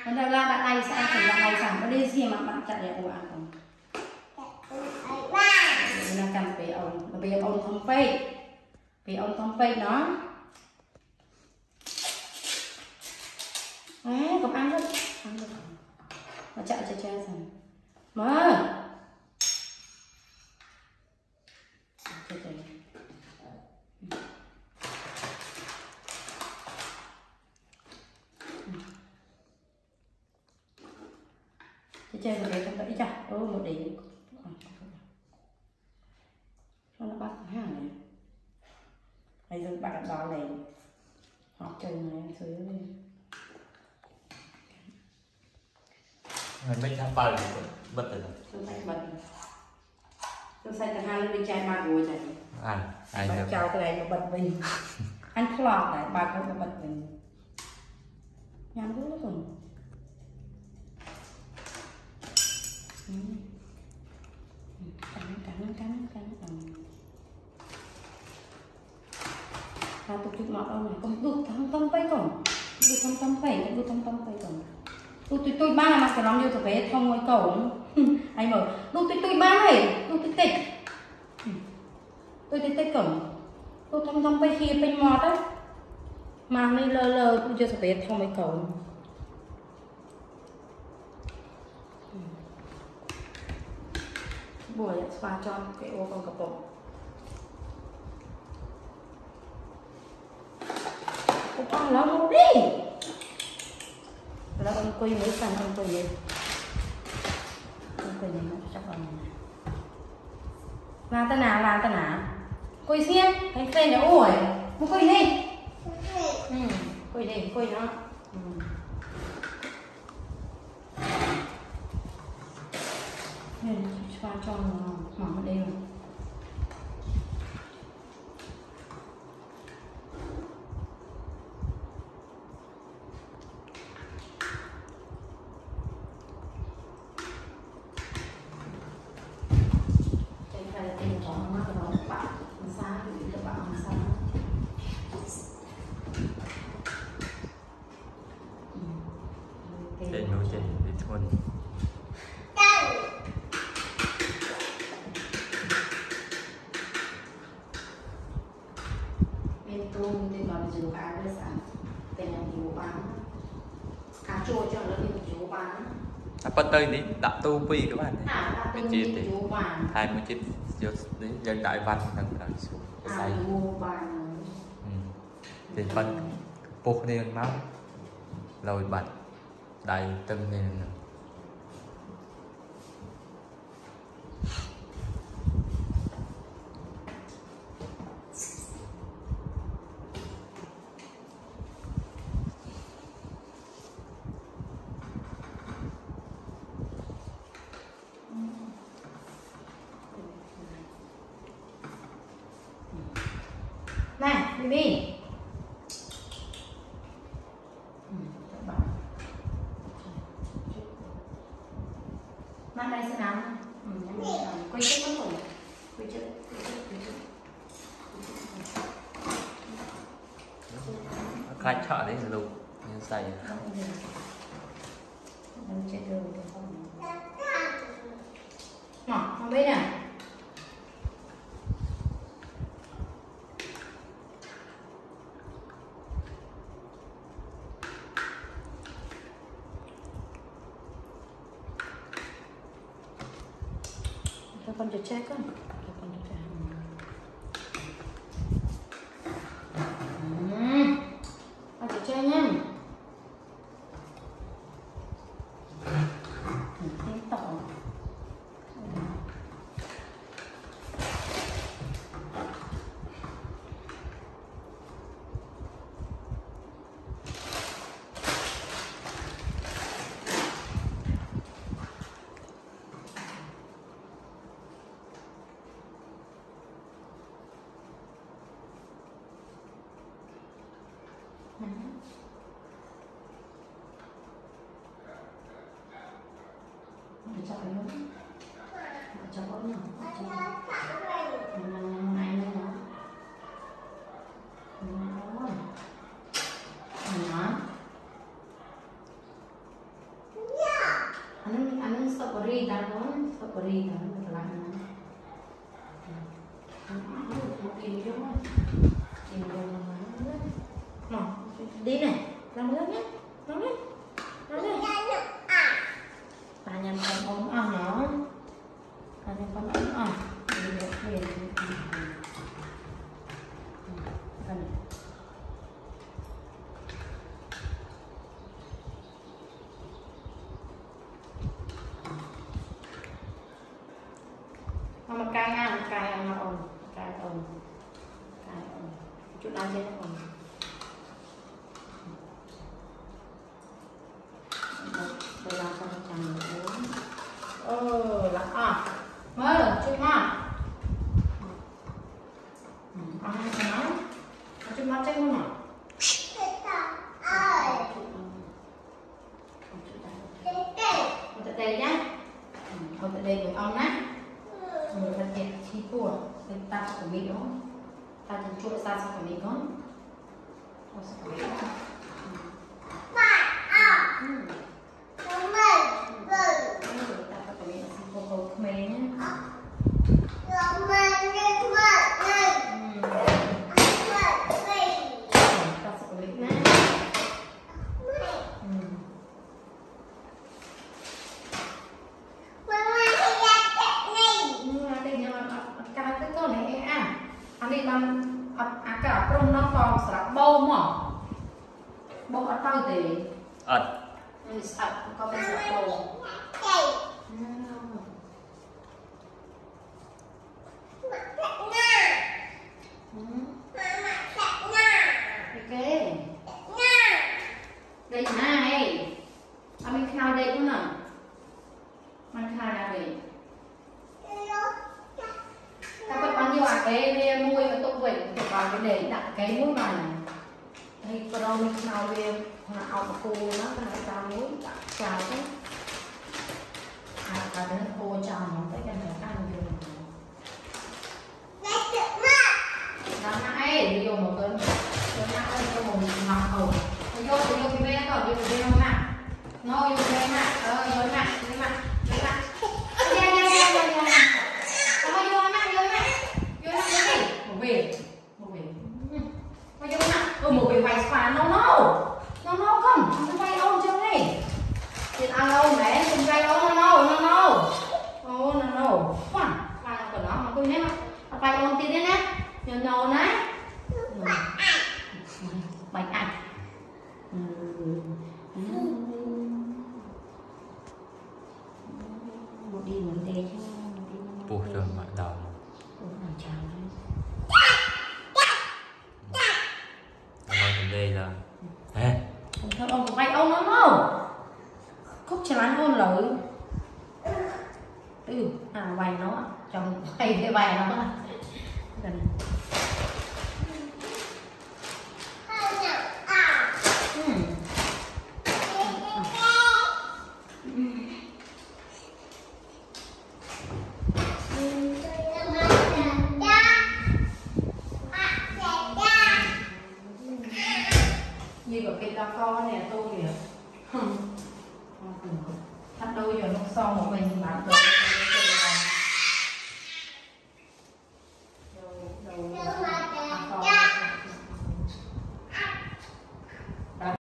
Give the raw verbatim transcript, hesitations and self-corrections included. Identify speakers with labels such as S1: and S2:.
S1: Mình đâu là đã ai sẽ chỉ là ai sản nó đi gì mà bạn chạy để ủa ăn không? Mình đang cầm về ông, về ông không phê, về ông không phê nó. Đấy, còn ăn thôi, ăn được. Nó chạy chạy chạy rồi. Mở. Chạy chạy. Chạy chạy rồi trong đấy chả, ôi một đỉnh. Cho nó bắt hàng này. Bây giờ bắt đó này. Học chơi này dưới này.
S2: Mình mới thả bờ bật rồi.
S1: Tôi thấy bật. Tôi thấy cả hai lên chai ba gối này.
S2: À, ai
S1: Bật chào cái này nó bật mình. Anh lọt này, ba không nó bật mình. Nhắm rất là rồi. Cắn cắn cắn cắn cắn. Và tục chụp mọt đâu này, không được thăm tâm tay còn. Được thăm tâm tay, được thăm tâm tay còn. Tôi tôi tôi ba mà cái nó như thực tế thông ngoài cổng. Anh mở, tôi tôi tôi ba này, tôi tôi tịch. Tôi tôi tịch cổng. Tôi thăm tâm tay kia bên mọt á. Mà đi lơ lơ tôi chưa thực tế thông ngoài cổng. Buổi xóa cho cái ô con cặp bộ. Ông con nó ngủ đi. Là ông quỳ mới sang ông quỳ lên. Ông quỳ lên nó chắc ông này. Làm tên nào, làm tên nào. Quỳ xem, thấy tên nó ủi. Một quỳ đi. Ừ, quỳ đi, quỳ nó. Ừ. Nên xoa cho nó mỏng ở đây rồi. Trên đây là tên của nó mắc nó bạn làm sao thì các bạn làm sao.
S2: Chạy nhô chạy đi thôn.
S1: Tôi tên gọi là dừa cá với sản tên là dừa bán cá trôi cho nó đi dừa bán
S2: À, bắt tay đi đặt tu pi các bạn này.
S1: À,
S2: Cái chia thì hai mươi chiếc vô đến dân đại văn thằng thằng xuống cái say. Thì phân buộc nên máu lồi bật đầy tâm nên
S1: này, baby. Mang đây xem nào. Ừ, quay trước có rồi. Quay trước, quay trước, quay trước.
S2: khai chợ đấy là luôn nên xài.
S1: Đâu chết rồi không. Nào, không biết nè. Cho con cho check á. Cho con cho check. Ừm. Con cho check nhá. Thêm tỏ. Cho cái nước. Cho bớt nhỏ. Này này nó. Nó. Nó. anh anh strawberry ta nó strawberry ta nó là kim vô kim vô mà đi này làm lớn nhé làm đi làm đi ta nhầm con ốm ăn nó ta nhầm con ốm ăn đi được về mà cay ăn cay ăn nó ồn cay ồn cay ồn chút ăn chứ ồn tôi làm xong chẳng được uống ờ là à mơ chút mà ăn cái nó chút mắt chết không nào một tệ nhá một tệ của ông nè người ta kẹt chi của người ta của mình đó ta chỉ chuột ra sau của mình đó ta sẽ của mình ta của mình xin cô cô khmer nhé ta sẽ của mình nè anh đi làm à cả trong nó còn sạch bông mà bông ở tao thì
S2: ớt
S1: mình sạch có cái sạch bông đây này anh mình khai đây cũng nào mình khai là gì ta có bao nhiêu à cái muối và tụng vậy thì vào cái để đặt cái muối này thì có đâu mình nào về là ong khô nó cái sao muối chào đấy à cả cái khô chào nó tới cái này ăn được làm nãy dùng một cơn cơn nãy cho một ngọc hồng vô thì vô cái bên rồi vô cái bên không nè nó vô cái bên nè ờ vô nè vô nè vô nè về một về bây giờ nè ừ một về vài phá nó nó nó nó không không vay ông chưa này tiền ăn ông đấy không vay ông nó nó nó nó ô nó nó khoan khoan của nó mà tôi nhé mà vay ông tiền đấy nè nhờ nhờ đấy bạch ăn một đi một đi chứ
S2: buộc rồi mà đầu đây là ê
S1: không ông vay ông nó không khúc chán ôn lợi ừ à vay nó chồng vay cái vay nó gần như của cái ca con này tôi kìa thắt đôi giờ nó xong một mình bán được